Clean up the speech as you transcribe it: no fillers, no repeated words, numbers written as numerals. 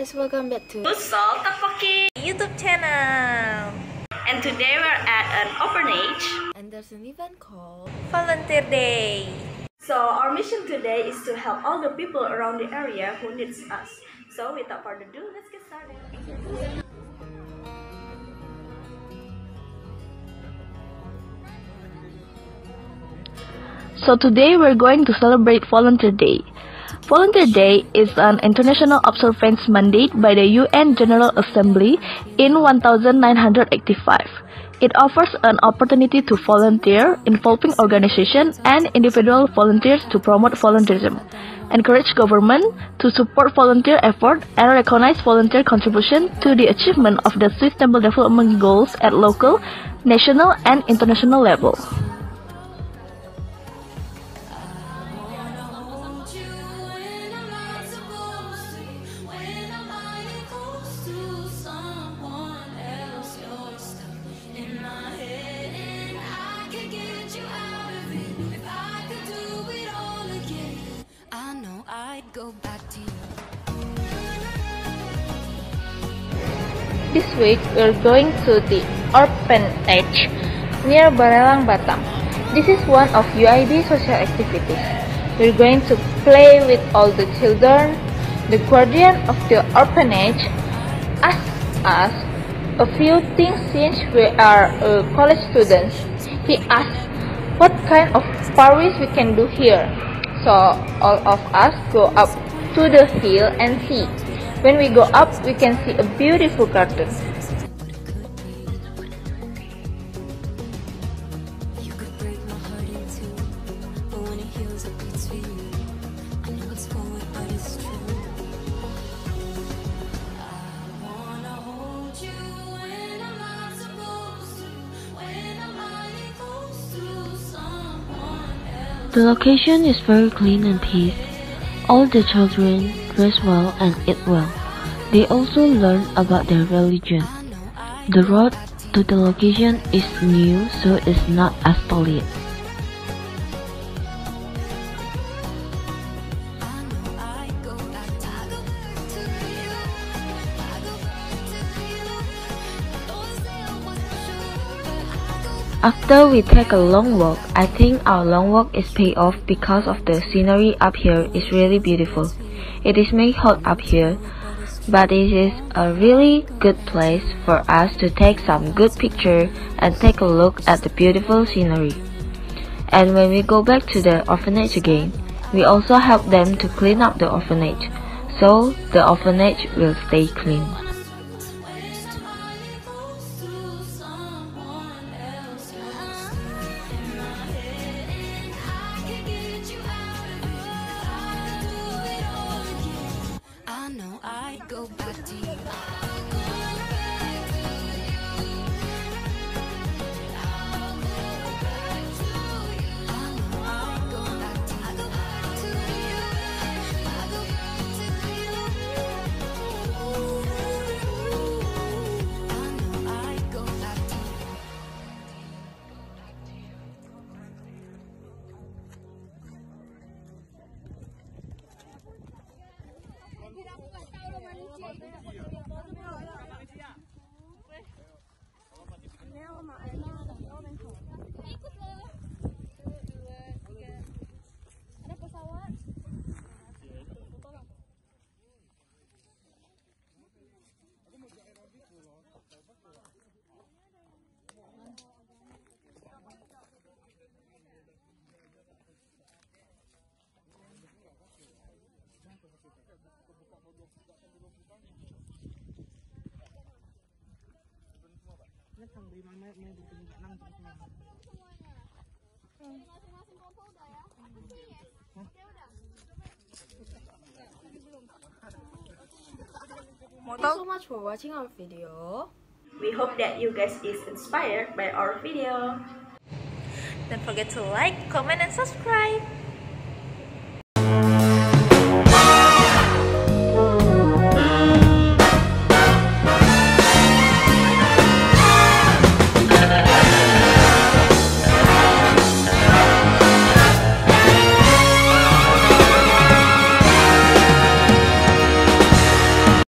guys, welcome back to Salt Tteokbokki YouTube channel. And today we're at an orphanage and there's an event called Volunteer Day. So our mission today is to help all the people around the area who needs us. So without further ado, let's get started. So today we're going to celebrate Volunteer Day. Volunteer Day is an international observance mandate by the UN General Assembly in 1985. It offers an opportunity to volunteer, involving organizations and individual volunteers to promote volunteerism, encourage government to support volunteer effort, and recognize volunteer contribution to the achievement of the Sustainable Development Goals at local, national, and international level. This week we're going to the orphanage near Barelang, Batam. This is one of UID social activities. We're going to play with all the children. The guardian of the orphanage asked us a few things since we are college students. He asked what kind of parties we can do here. So all of us go up to the hill and see. When we go up, we can see a beautiful garden. The location is very clean and peace. All the children dress well and eat well. They also learn about their religion. The road to the location is new, so it's not as polluted. After we take a long walk, I think our long walk is paid off because of the scenery up here is really beautiful. It is made hot up here, but it is a really good place for us to take some good picture and take a look at the beautiful scenery. And when we go back to the orphanage again, we also help them to clean up the orphanage, so the orphanage will stay clean. Thank you so much for watching our video. We hope that you guys is inspired by our video. Don't forget to like, comment, and subscribe.